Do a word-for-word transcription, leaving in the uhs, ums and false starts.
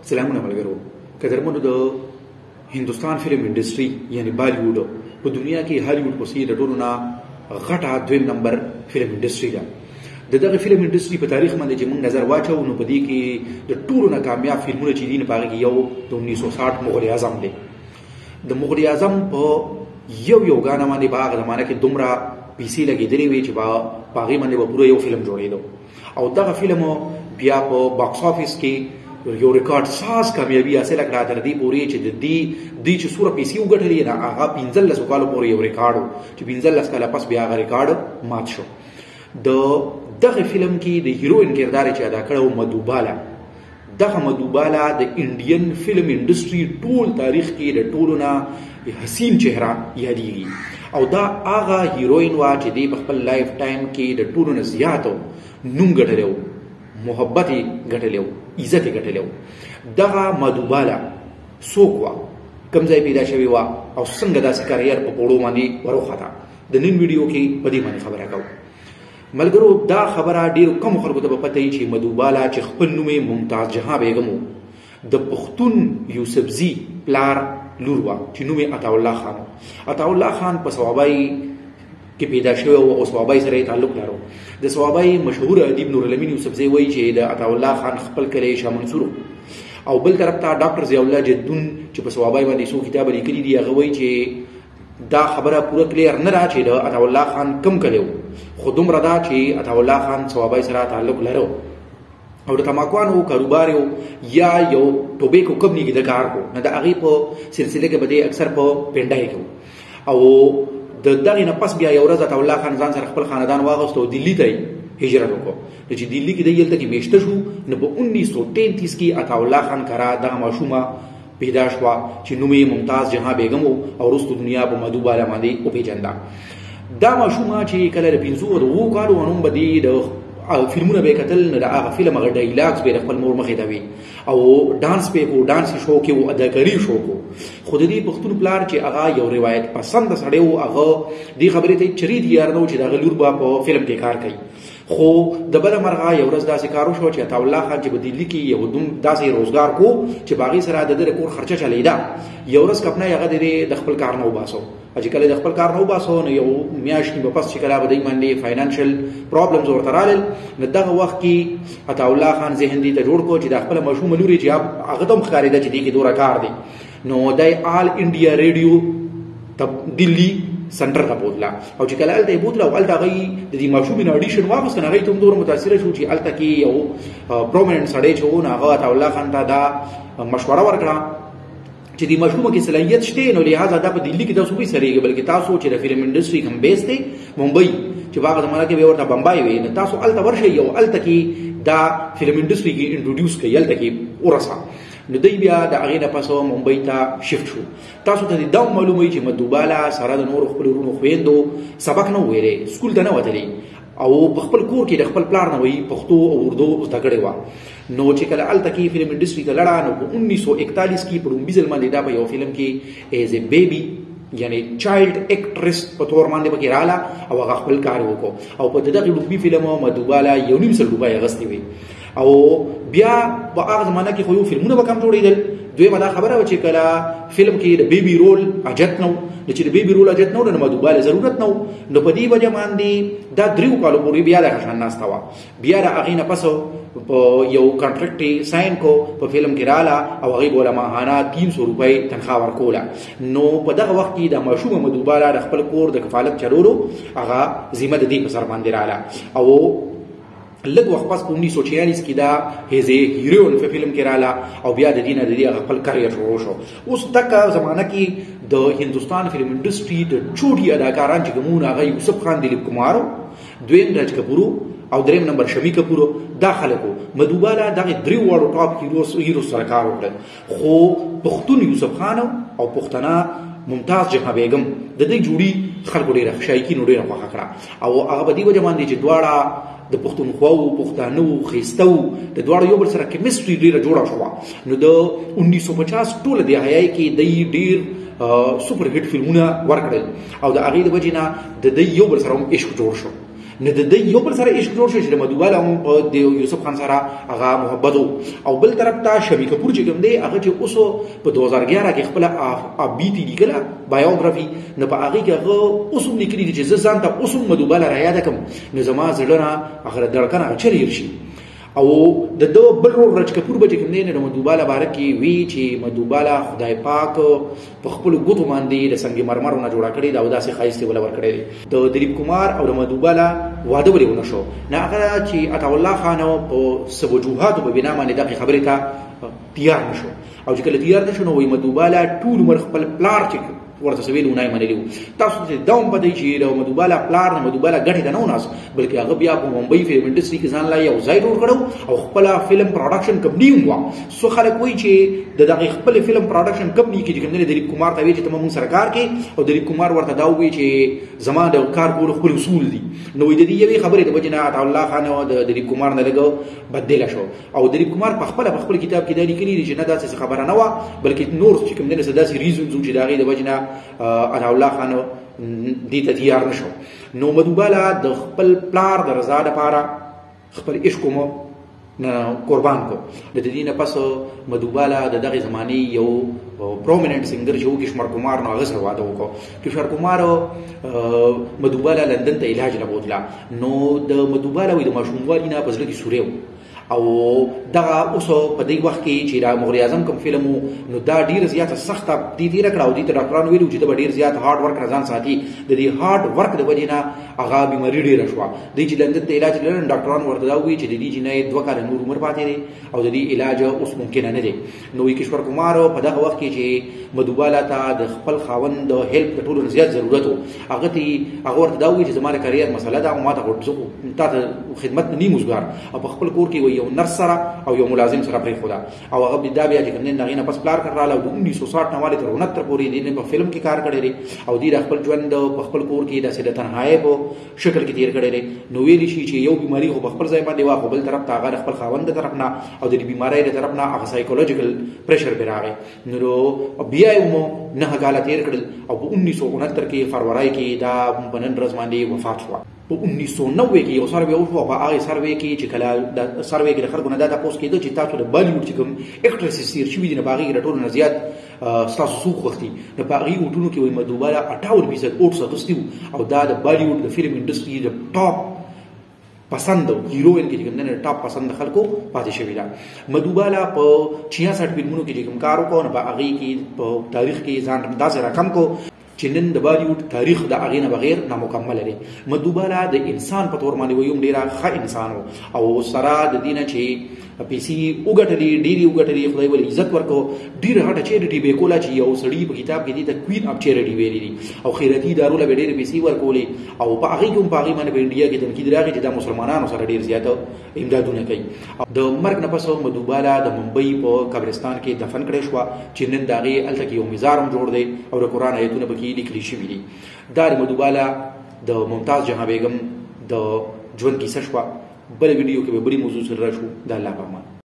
سلامونه ملګرو قدرمنو د هندوستان فلم انډستری یعنی بالیوډ په دنیا کې هالیوډ په څیر د ټولو نه غټه دویم نمبر فلم انډستری ده. د دغه فلم انډستری په تاریخ باندې چې موږ نظر واچو نو په دې کې د ټولو نه کامیاب فلمونه چې دي نه پاره کې یو د انیس سو ساٹھ مغل اعظم دی. د مغل اعظم په یو یو غانا باندې په هغه زمانه کې دومره پیسې لګېدلې وي چې په هغې باندې به پوره یو فلم جوړېدو او دغه فلم بیا په باکس آفیس کې یو ریکارډ ساز کامیابي حاصله کړه تر دې پورې چې د دې دې چې څومره پیسې وګټلې نه هغه پنځلس کالو پورې یو ریکارډ و چې پنځلس کاله پس بیا هغه ریکارډ مات شو. د دغه فلم کې د هیروین کردار چې ادا کړی و مدوبالا. دغه مدوبالا د انډین فلم انډستری ټول تاریخ کې د ټولو نه حسین چهره یادېږي او دا هغه هیروین وه چې دې په خپل لایف ټایم کې د ټولو نه زیات نوم ګټلی و، محبت یې ګټلی و، عزت یې ګټلی و. دغه مدوبالا څوک وه، کوم ځای پیدا شوې وه او څنګه داسې کریر په پوړو باندې وروخته، د نن ویډیو کې په دې باندې خبره کوو. ملګرو دا خبره ډېرو کمو خلکو ته به پته وي چې مدوبالا چې خپل نوم یې ممتاز جهان بیګم و، د پښتون یوسفزي پلار لور وه چې نوم یې عطاالله خان و. عطاالله خان په صوابۍ کې پیدا شوی او صوابۍ سره یې تعلق لرو. د صوابۍ مشهور ادیب نورالامین یوسفزی وایي چې د عطاالله خان خپل کلی شاه منصور او بل طرف ته ډاکټر ضیاء الله جدون چې په صوابۍ باندې څو کتابه لیکلي دي هغه وایي چې دا خبره پوره کلیر نه ده چې د عطاالله خان کم کلی و، خو دومره ده چې عطاالله خان صوابۍ سره تعلق لرو او د تماکوانو کاروبار یا یو ټوبیکو کمپني کې د کار کو نه د هغې په سلسله کې به دی اکثر په پنډای کې او د دغې نه پس بیا یو ورځ عطاالله خان ځان سره خپل خاندان واغوست او دلي ته هجرت وکړو. چې دلي کې دی هلته کې میشته شو نو په انیس سو تینتیس کې عطاالله خان کرا دغه ماشومه پیدا شوه چې نوم یې ممتاز جهان بیګم و او وروستو دنیا په مدوبالا باندې وپېژنده. دا ماشومه چې کله د پنځو او د اوو کالو نوم به دې د فلمونه به یې کتل نو د هغه فلم هغه ډایلاګز به یې د خپل مور مخې ته وي او ډانس به یې کو، ډانسي شو کې و، اداکاري شو کو. خو د دې پښتون پلار چې هغه یو روایت پسنده سړی و هغه دې خبرې ته چریت یار نه و چې د هغه لور به په فلم کې کار کوي. خو د بله مرغه یو ورځ داسې کار وشو چې عطاالله خان چې په دلي کې یو دوم داسې روزګار کو چې په هغې سره د ده د کور خرچه چلیده. یو ورځ کپنی هغه د د خپل کار نه وباسو چې کله د خپل کار نه وباسو نو یو میاشتې به پس چې کله به دوی باندې فاینانشل پرابلمز ورته رالل نو دغه وخت کې عطاالله خان ذهن دې ته جوړ کړو چې د خپله ماشومه لورې چې هغه ته هم ښکارېده چې دې کې دوره کار دی نو دی آل انډیا ریډیو دلي سنټر ته بوتله او چې کله هلته یې بوتله او هلته هغوی د دې ماشومې نه اډیشن واخیست نو هغوی ته هم دومره متاثره شو چې هلته کې یو پرومیننټ سړی چې و نو هغه عطاالله خان ته دا مشوره ورکړه چې د ماشومه کې صلاحیت شته نو لہذا دا په دلي کې داسې وبې سرېږي بلکې تاسو چې د فلم انډسټري کوم بیس دی ممبئی چې په هغه زمانه کې به ورته بمبای وي نو تاسو هلته ورشئ او هلته کې دا فلم انډسټري کې انټروډیوس کوي، هلته کې ورسه. نو دی بیا د هغې نه پس ممبئی ته شفت شو. تاسو ته دا هم معلوم وي چې مدوبالا سره د نورو خپلو ورونو خویندو سبق نه ویلی، سکول ته نه وتلی او په خپل کور کې د خپل پلار نه وایي پښتو او اردو زده کړې وه. نو چې کله هلته کې فلم انډسټري ته لړه نو په انیس سو اکتالیس کې په لومبي ځل باندې دا په یو فلم کې ایز ا بیبي یعنی چایلډ اکټرس په تور باندې پکې راغله او هغه خپل کار وکړو او په دغه لومبي فلم مدوبالا یو نیم سل روپۍ اخیستې وي او بیا په هغه زمانه کې خو یو فلمونه به کم جوړېدل. دویمه دا خبره وه چې کله فلم کې د بیبي رول اجت نه و نو چې د بیبي رول اجت نه و نو مدوبالا ضرورت نه و نو په دې وجه باندې دا دریو کالو پورې بیا دغه شان ناسته وه. بیا د هغې نه پس په یو کنټرکټ یې ساین کو په فلم کې راله او هغې به له ماهانه تین سو روپۍ تنخوا ورکوله. نو په دغه وخت کې د ماشومه مدوبالا د خپل کور د کفالت چلولو هغه ذمه د دې په سر باندې راله او لږ وخت پس په انیس سو چھیالیس کې دا هیز ا هیروین په فلم کې راله او بیا د دې نه د دې هغه خپل کریر شروع شو. اوس دغه زمانه کې د هندوستان فلم انډسټري د چوټي اداکاران چې کوم هغه یوسف خان، دلیپ کمارو، دویم راج کپورو او دریم نمبر شمی کپورو دا خلکو. مدوبالا دغه دریو واړو ټاپ هیروز هیروز سره کار وکړل خو پښتون یوسف خان او پښتنه ممتاز جهان بیګم د دې جوړي خلکو ډېره شایقینو ډېره خوښه کړه او هغه په دې وجه باندې چې دواړه د پښتونخوا و پښتانه و ښایسته و د دواړو یو بل سره کیمسټري ډېره جوړه شوه. نو د انیس سو پچاس ټوله دهایۍ کې دی ډېر سپر هټ فلمونه ورکړل او د هغې د وجې نه د دی یو بل سره هم عشق جوړ شو. نه د دې یو بل سره عشق جوړ شو چې د مدوباله هم په د یوسف خان سره هغه محبت او بل طرف ته شبی کپور چې کوم دی هغه چې اوسو په دو هزار ګیارہ کې خپل ابیتی لیکله بایوګرافي نه په هغه کې هغه اوسم لیکلي چې زه ځان ته اوسم مدوباله را یاد کوم نو زما زړه نه هغه دړکنه چریر شي او د دو بل ورور رج کپور به کوم دی نه مدوباله باره کې وی چې مدوباله خدای پاک په خپل ګوتو باندې د سنگ مرمرونه جوړه کړې دا او داسې خایسته ولا ور کړې د دلیپ کمار او د مدوباله واده ولې ونه شو نه هغه چې عطا الله خان په سبوجوهات په بنا باندې دغه خبره ته تیار نشو او چې کله تیار نشو نو وي مدوباله ټول عمر خپل پلار چې ورته سویل ونای منلیو تاسو ته دوم پدې چې د مدوباله پلار نه مدوباله غټه نه وناس بلکې هغه بیا په ممبئی فلم انډستری کې ځان لا یو ځای جوړ کړو او خپل فلم پروډکشن کمپنی و سو خلک وایي چې د دغه خپل فلم پروډکشن کمپنی کې کوم نه دلیپ کمار ته وی چې تمام سرکار کې او دلیپ کمار ورته دا وی چې زما د کار کول خپل اصول دي نو د دې یوې خبرې د وجنه عطا الله خان او د دلیپ کمار نه لګو بدل شو او دلیپ کمار په خپل په خپل کتاب کې دا لیکلي چې نه داسې خبره نه و بلکې نور چې کوم نه داسې ریزونز چې دا غي د وجنه عطا الله خان دې ته تیار نشو نو مدوباله د خپل پلار د رضا لپاره خپل عشق مو نه قربان کو د دې نه پس مدوباله د دغه زماني یو پرومیننٹ سنگر چې و کشمر کمار نو هغه سره واده وکړو کشمر کمار مدوباله لندن ته علاج لبوتلا نو د مدوباله وي د ماشوموالي نه پزله کې سوریو او دغه اوس په دې وخت کې چې د مغري اعظم کوم فلم نو دا ډیر زیاته سخته دي تیر کړه او دي ډاکټرانو ویلو چې دا ډیر زیات هارد ورک رضان ساتي د دې هارد ورک د وجې نه هغه بیماری ډیره شوه د چې لندن ته علاج لري ډاکټرانو ورته دا وی چې د دې جنې دوه کال نور عمر پاتې دي او د دې علاج اوس ممکن نه دی نو کشور کمار په دغه وخت کې چې مدوباله ته د خپل خاوند د هیلپ د ټولو زیات ضرورت هغه ته هغه ورته دا وی چې زموږ کرییر مسله ده او ما ته ورته ته خدمت نه نیموزګار او په خپل کور کې یو نرس سره او یو ملازم سره پرې خدا او هغه بیا بیا چې کوم نه غینه پس پلار کړل او د انیس سو ساٹھ نواله تر انہتر پورې دینه په فلم کې کار کړی او د خپل ژوند په خپل کور کې د سره تنهایی په شکل کې تیر کړی نو ویل شي چې یو بیماری خو په خپل ځای باندې واخو بل طرف ته هغه خپل خاوند طرف نه او د بیماری د طرف نه هغه سایکولوژیکل پریشر به راغی نو بیا یو نه کال تیر کړل او په انیس سو انہتر کې فروری کې دا بنن رز باندې وفات شو په انیس سو نوے کې یو سروې وشو په هغه سروې کې چې کله د سروې کې د خلکو نه دا تاسو کېدو چې تاسو د بالیوډ چې کوم اکټریسز سیر شوي دي نه باغی رټول نه زیات تاسو سوق وختي د باغی وټونو کې وي مدوباله اٹھاون فیصد اوټ ساتوستي او دا د بالیوډ د فلم انډستری د ټاپ پسند هیروین کې کوم نه ټاپ پسند خلکو پاتې شوی دا مدوباله په چھیاسٹھ فلمونو کې کوم کار وکړ نه باغی کې په تاریخ کې ځان داسې رقم کو چې نن د بالیوډ تاریخ د هغې نه بغیر نامکمل دی مدوباله د انسان په تور باندې ویوم ډېره ښه انسان او سره د دې نه چې پیسې وګټلې ډېرې وګټلې خدای ولې عزت ورکړو ډېره هټه چیریټي به کوله چې یو سړي په کتاب کې دي د کوین اف چیریټي ویلي دي او خیراتي ادارو له ډېرې پیسې ورکولې او په هغې کې هم په هغې باندې په انډیا کې تنقید راغی چې دا مسلمانانو سره ډېر زیاته امدادونه کوي د مرګ نه پس مدوباله د ممبئی په قبرستان کې دفن کړې شوه چې نن د هغې هلته کې یو مزار هم جوړ دی او د قرآن ایتونه پکې لیکلي شوي دي دا د مدوباله د ممتاز جهان بیگم د ژوند کیسه شوه بل ویډیو کې به بلې موضوع سره راشو د الله په امان